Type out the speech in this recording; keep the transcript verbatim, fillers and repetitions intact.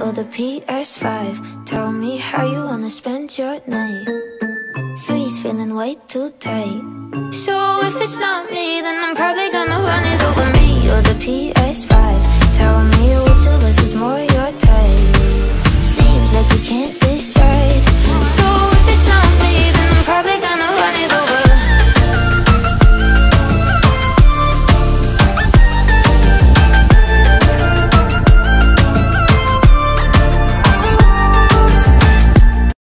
or the P S five? Tell me how you wanna spend your night. Three's feeling way too tight. So if it's not me, then I'm probably gonna run it over me or the P S five. Tell me